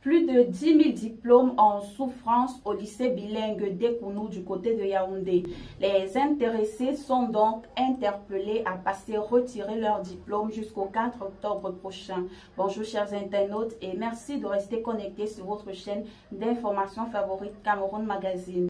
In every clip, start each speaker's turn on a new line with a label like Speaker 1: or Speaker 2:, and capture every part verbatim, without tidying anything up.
Speaker 1: Plus de dix mille diplômes en souffrance au lycée bilingue d'Ekounou du côté de Yaoundé. Les intéressés sont donc interpellés à passer retirer leur diplôme jusqu'au quatre octobre prochain. Bonjour chers internautes et merci de rester connectés sur votre chaîne d'information favorite Cameroun Magazine.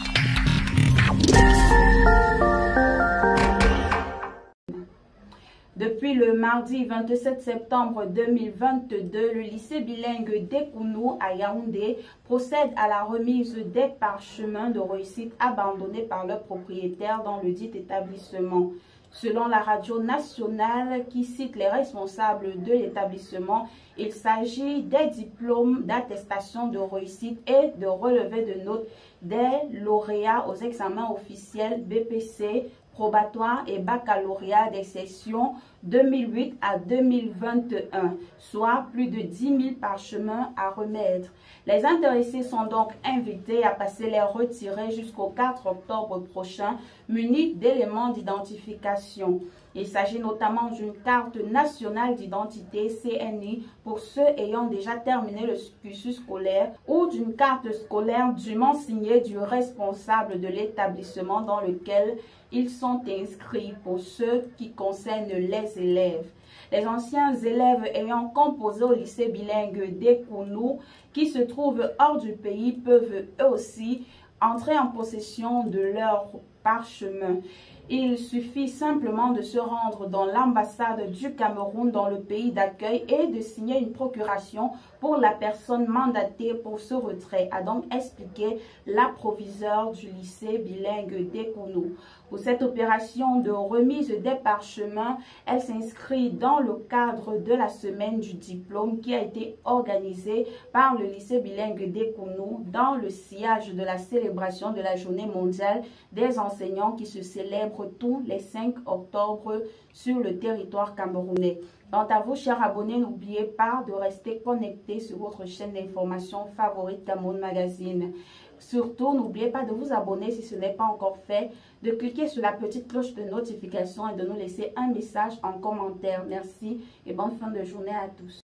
Speaker 1: Depuis le mardi vingt-sept septembre deux mille vingt-deux, le lycée bilingue d'Ekounou à Yaoundé procède à la remise des parchemins de réussite abandonnés par leurs propriétaires dans le dit établissement. Selon la radio nationale qui cite les responsables de l'établissement, il s'agit des diplômes d'attestation de réussite et de relevé de notes des lauréats aux examens officiels B P C, probatoire et baccalauréat des sessions deux mille huit à deux mille vingt et un, soit plus de dix mille parchemins à remettre. Les intéressés sont donc invités à passer les retirer jusqu'au quatre octobre prochain, munis d'éléments d'identification. Il s'agit notamment d'une carte nationale d'identité C N I pour ceux ayant déjà terminé le cursus scolaire ou d'une carte scolaire dûment signée du responsable de l'établissement dans lequel ils sont inscrits pour ceux qui concernent les élèves. Les anciens élèves ayant composé au lycée bilingue d'Ekounou qui se trouvent hors du pays peuvent eux aussi entrer en possession de leur parchemin. Il suffit simplement de se rendre dans l'ambassade du Cameroun dans le pays d'accueil et de signer une procuration pour la personne mandatée pour ce retrait, a donc expliqué la proviseure du lycée bilingue d'Ekounou. Pour cette opération de remise des parchemins, elle s'inscrit dans le cadre de la semaine du diplôme qui a été organisée par le lycée bilingue d'Ekounou dans le sillage de la célébration de la journée mondiale des enseignants qui se célèbre tous les cinq octobre sur le territoire camerounais. Quant à vous, chers abonnés, n'oubliez pas de rester connectés sur votre chaîne d'information favorite Cameroun Magazine. Surtout, n'oubliez pas de vous abonner si ce n'est pas encore fait, de cliquer sur la petite cloche de notification et de nous laisser un message en commentaire. Merci et bonne fin de journée à tous.